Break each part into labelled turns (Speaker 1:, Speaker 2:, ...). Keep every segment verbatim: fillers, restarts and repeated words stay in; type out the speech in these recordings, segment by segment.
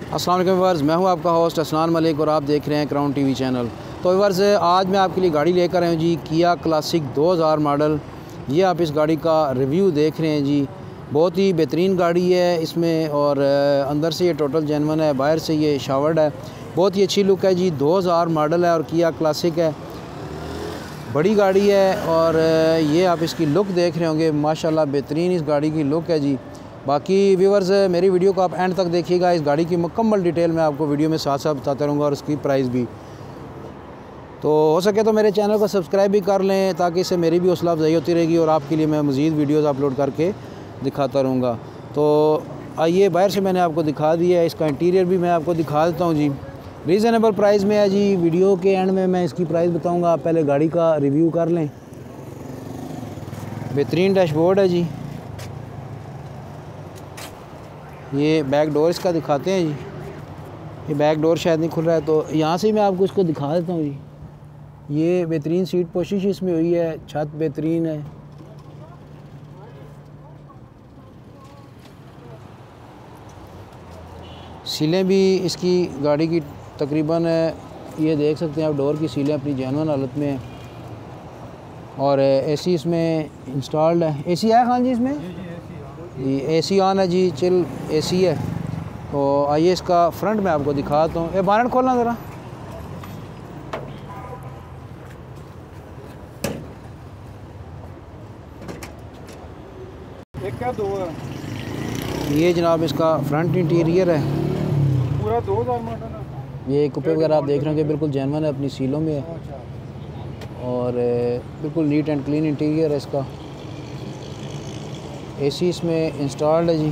Speaker 1: अस्सलाम वालेकुम व्यूअर्स, मैं हूं आपका होस्ट असनान मलिक और आप देख रहे हैं क्राउन टीवी चैनल। तो व्यूअर्स, आज मैं आपके लिए गाड़ी लेकर आया हूं जी, किया क्लासिक दो हज़ार मॉडल। ये आप इस गाड़ी का रिव्यू देख रहे हैं जी। बहुत ही बेहतरीन गाड़ी है इसमें, और अंदर से ये टोटल जेन्युइन है, बाहर से ये शावर्ड है। बहुत ही अच्छी लुक है जी। दो हज़ार मॉडल है और किया क्लासिक है, बड़ी गाड़ी है। और ये आप इसकी लुक देख रहे होंगे, माशाल्लाह बेहतरीन इस गाड़ी की लुक है जी। बाकी व्यूअर्स, मेरी वीडियो को आप एंड तक देखिएगा। इस गाड़ी की मुकम्मल डिटेल मैं आपको वीडियो में साथ साथ बताता रहूँगा और उसकी प्राइस भी। तो हो सके तो मेरे चैनल को सब्सक्राइब भी कर लें, ताकि इससे मेरी भी हौसला अफजाई होती रहेगी और आपके लिए मैं मज़ीद वीडियोज़ अपलोड करके दिखाता रहूँगा। तो आइए, बाहर से मैंने आपको दिखा दिया है, इसका इंटीरियर भी मैं आपको दिखा देता हूँ जी। रीज़नेबल प्राइस में है जी। वीडियो के एंड में मैं इसकी प्राइस बताऊँगा, आप पहले गाड़ी का रिव्यू कर लें। बेहतरीन डैशबोर्ड है जी। ये बैक डोर इसका दिखाते हैं जी। ये बैक डोर शायद नहीं खुल रहा है, तो यहाँ से मैं आपको इसको दिखा देता हूँ जी। ये बेहतरीन सीट पोशिश इसमें हुई है, छत बेहतरीन है। सीलें भी इसकी गाड़ी की तकरीबन ये देख सकते हैं आप, डोर की सीलें अपनी जेन्युइन हालत में है। और एसी इसमें इंस्टॉल्ड है। एसी है खान जी इसमें जी, एसी ऑन है जी, चिल एसी है। तो आइए इसका फ्रंट में आपको दिखाता हूँ। ये बानट खोलना ज़रा।
Speaker 2: एक क्या दो है?
Speaker 1: ये जनाब इसका फ्रंट इंटीरियर है।
Speaker 2: पूरा दो हज़ार मॉडल है।
Speaker 1: ये कुपे वगैरह आप देख रहे होंगे, बिल्कुल जेन्युइन है, अपनी सीलों में है। और बिल्कुल नीट एंड क्लीन इंटीरियर है इसका। एसी इसमें इंस्टॉल्ड है जी।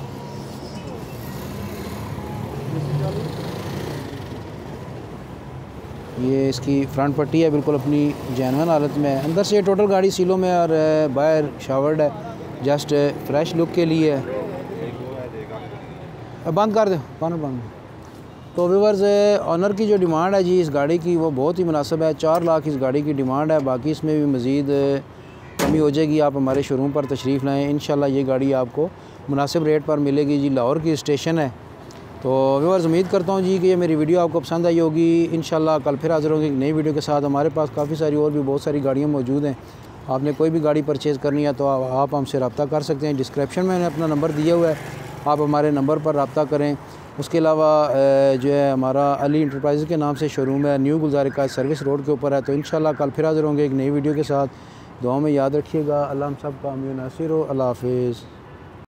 Speaker 1: ये इसकी फ्रंट पट्टी है, बिल्कुल अपनी जेन्युइन हालत में है। अंदर से ये टोटल गाड़ी सीलों में और बाहर शावर्ड है, जस्ट फ्रेश लुक के लिए है। बंद कर दो, बंद बंद। तो व्यूअर्स, ऑनर की जो डिमांड है जी इस गाड़ी की, वो बहुत ही मुनासिब है। चार लाख इस गाड़ी की डिमांड है। बाकी इसमें भी मज़ीद कमी हो जाएगी। आप हमारे शोरूम पर तशरीफ़ लाएँ, इंशाल्लाह ये गाड़ी आपको मुनासिब रेट पर मिलेगी जी। लाहौर की स्टेशन है। तो व्यूअर्स, उम्मीद करता हूँ जी कि ये मेरी वीडियो आपको पसंद आई होगी। इंशाल्लाह कल फिर हाज़िर होंगे एक नई वीडियो के साथ। हमारे पास काफ़ी सारी और भी बहुत सारी गाड़ियाँ मौजूद हैं। आपने कोई भी गाड़ी परचेज़ करनी है तो आप हमसे रब्ता कर सकते हैं। डिस्क्रिप्शन में मैंने अपना नंबर दिया हुआ है, आप हमारे नंबर पर रब्ता करें। उसके अलावा जो है हमारा अली इंटरप्राइज़ के नाम से शोरूम है, न्यू गुलजार का सर्विस रोड के ऊपर है। तो इंशाल्लाह कल फिर हाज़िर होंगे एक नई वीडियो के साथ। दुआ में याद रखिएगा। अल्लाह हम सब का अमीन नासिर हो। अल्लाह हाफ़िज़।